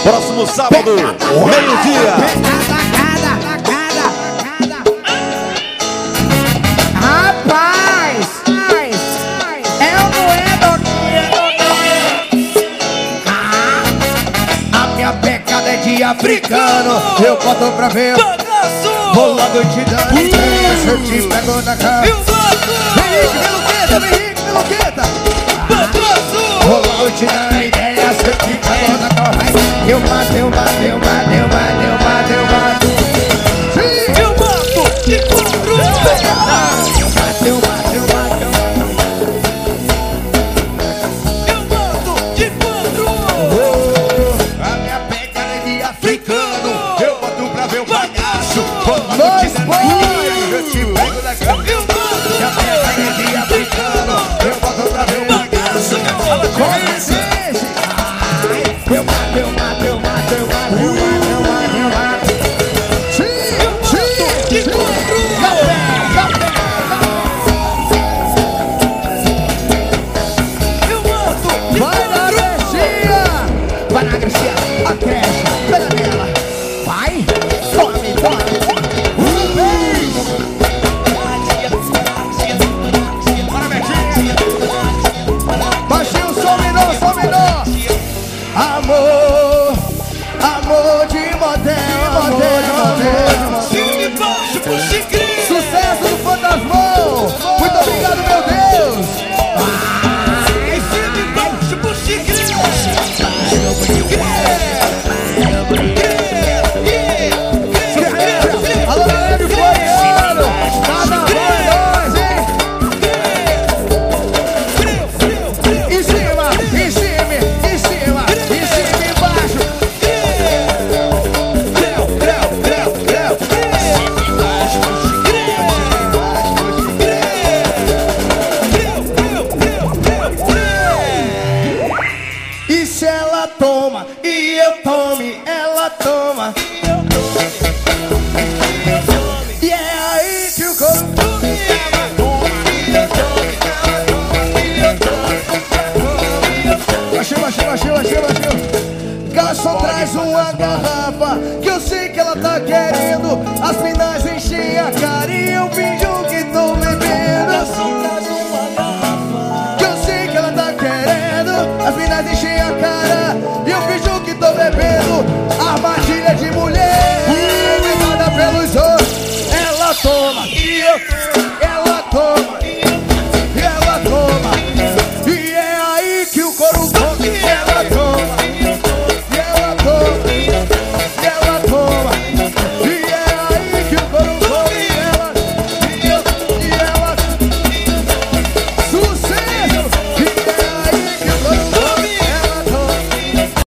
Próximo sábado, meio-dia. Rapaz, é o moedo. A minha pecada é de africano. Eu boto pra ver. Rolando te dando ideia, se eu te pego na cara. Vem Henrique, Luqueta. Rolando te dando ideia, se eu te pego na cara. Eu mato. Eu mato de quatro. Eu mato. A minha pecada é de africano. Eu boto pra ver o bagaço. Rolando te dando ideia, eu te pego na cara. Minha pecada é de africano. Eu boto pra ver o bagaço. Eu mato. Vai na Gracinha, a creche, pela dela. Vai, tome. Bora, Betinho. Baixinho, só menor. Amor de motel. Sucesso do Fantasmão. Muito obrigado, meu Deus. Alô, galera de Floriano. Carnaval é nóis, hein? Em cima, embaixo. E se ela toma e eu tome, ela toma. E é aí que o corpo baixinho. Garçom, traz uma garrafa, que eu sei que ela tá querendo. As minas enchem a cara e eu finjo que tô bebendo. Garçom, traz uma garrafa, que eu sei que ela tá querendo. As minas enchem a cara e eu finjo que tô bebendo. Armadilha de mulher, levada pelos outros. Ela toma e eu